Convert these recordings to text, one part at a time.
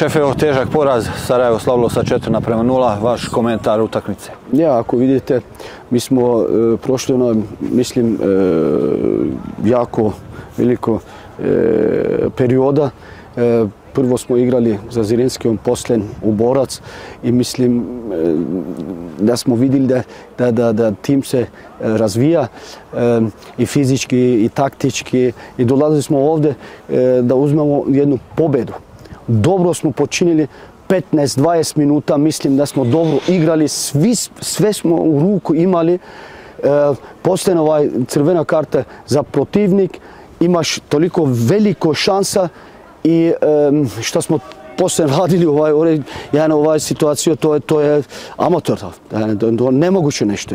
Šef, evo težak poraz, Sarajevo slavilo sa 4:0, vaš komentar utakmice? Ja, ako vidite, mi smo prošli mislim, jako veliko perioda. Prvo smo igrali za Zrinskijom, poslije u Borac i mislim da smo vidjeli da tim se razvija i fizički i taktički i dolazili smo ovdje da uzmemo jednu pobjedu. Dobro smo počinili 15-20 minuta, mislim da smo dobro igrali, sve smo u ruku imali. Poslije crvena karta za protivnik, imaš toliko veliko šansa i što smo poslije radili ovaj situaciju, to je amator, to je nemoguće nešto.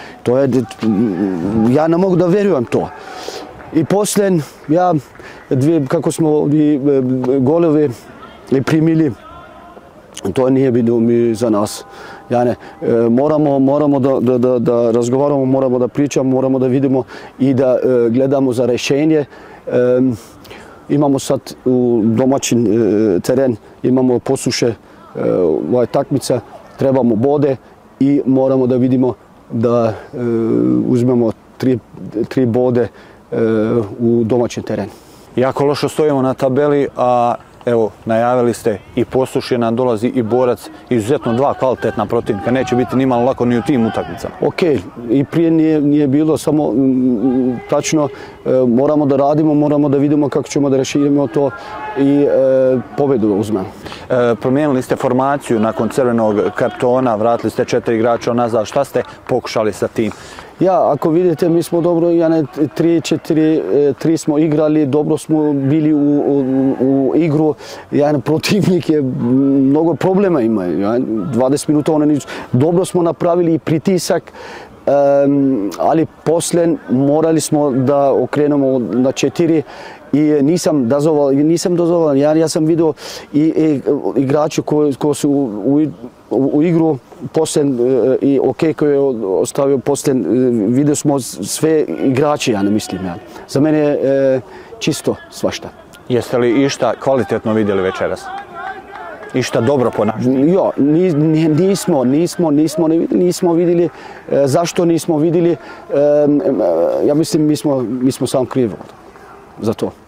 Ja ne mogu da vjerujem to. I poslije, kako smo golove primili, to nije bilo za nas. Moramo da razgovaramo, moramo da pričamo, moramo da vidimo i da gledamo za rješenje. Imamo sad u domaćin teren, imamo posuše takmica, trebamo bode i moramo da vidimo da uzmemo tri bode u domaćin teren. Jako loše stojimo na tabeli, a evo, najavili ste i Posušje nam dolazi i Borac, izuzetno dva kvalitetna protivnika, neće biti nimalo lako ni u tim utakmicama. Ok, i prije nije bilo, samo tačno moramo da radimo, moramo da vidimo kako ćemo da reširimo to i pobjedu da uzmemo. Promijenili ste formaciju nakon crvenog kartona, vratili ste 4 igrača nazad, šta ste pokušali sa tim? Ja, ako vidite, mi smo dobro, 3-4-3 smo igrali, dobro smo bili u igru, protivnik je mnogo problema ima, 20 minuta dobro smo napravili pritisak, ali poslije morali smo da okrenemo na 4 i nisam dozvolio. Ja sam vidio i igrače koji su u igru poslije i ok koji je ostavio poslije, vidio smo sve igrače, mislim. Za mene je čisto svašta. Jeste li išta kvalitetno vidjeli večeras? Išta dobro ponašali? Ja, nismo vidjeli. Zašto nismo vidjeli? Ja mislim mi smo sam krivi za to.